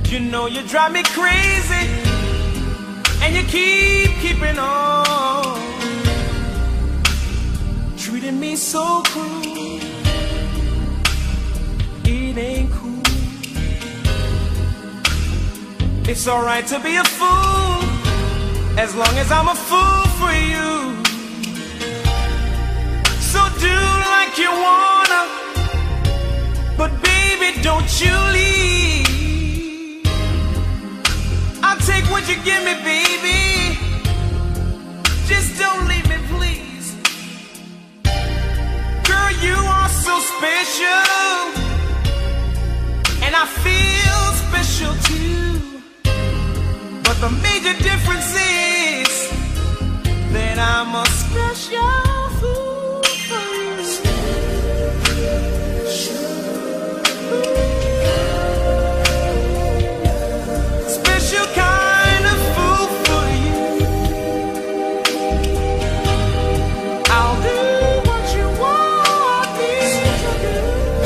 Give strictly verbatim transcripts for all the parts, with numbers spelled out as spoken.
You know you drive me crazy, and you keep keeping on, treating me so cruel. It ain't cool. It's alright to be a fool, as long as I'm a fool for you. So do like you wanna, but baby, don't you leave. I'll take what you give me, baby. Just don't leave me, please. Girl, you are so special, and I feel special too. But the major difference is that I'm a special fool for you. Special kind of fool for you. I'll do what you want me to do.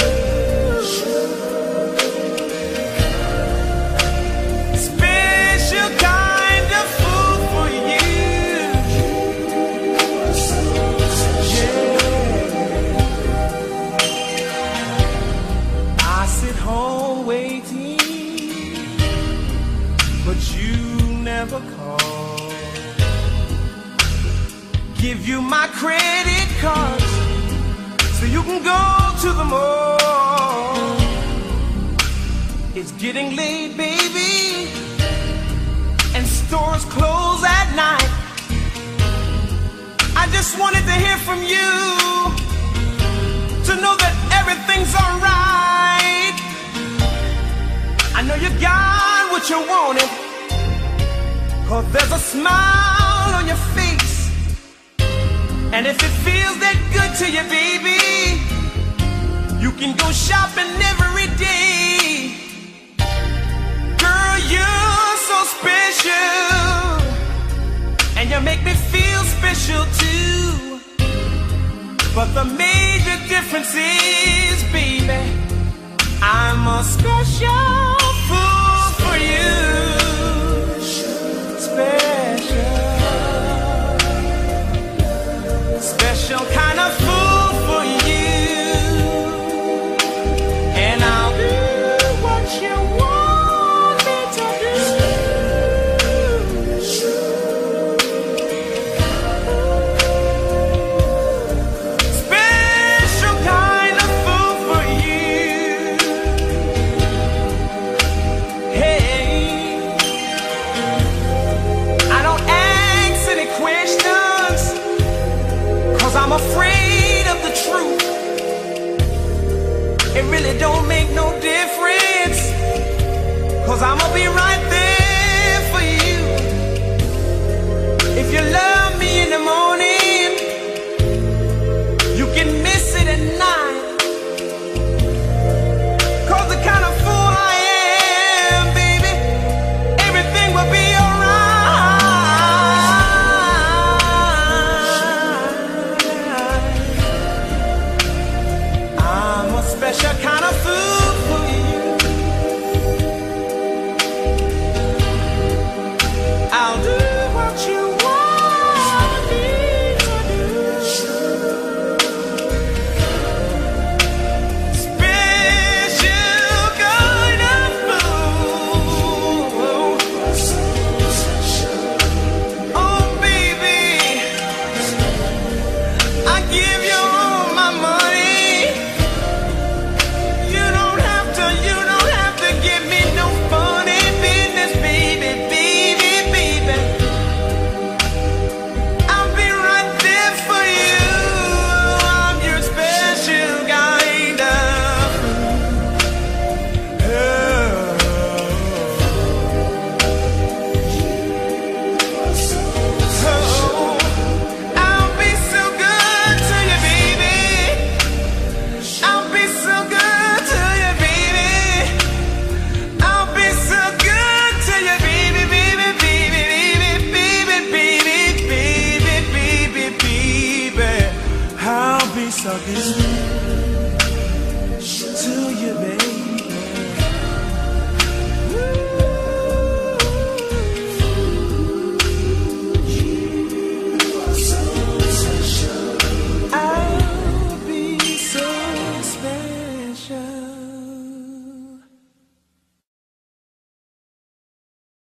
Special kind of fool for you. Yeah. I sit home waiting, but you never call. Give you my credit cards so you can go to the mall. It's getting late, baby, and stores close at night. I just wanted to hear from you, to know that everything's alright. I know you got what you wanted, 'cause there's a smile on your face. And if it feels that good to you, baby, you can go shopping every day. Girl, you're so special, and you make me feel special too. But the major difference is, baby, I'm a special fool for you. Special, special kind of fool for you. And I'll do what you want me to do. Special kind of fool for you. Hey, I don't ask any questions, 'cause I'm afraid of the truth. It really don't make no difference, 'cause I'ma be right there for you. If you love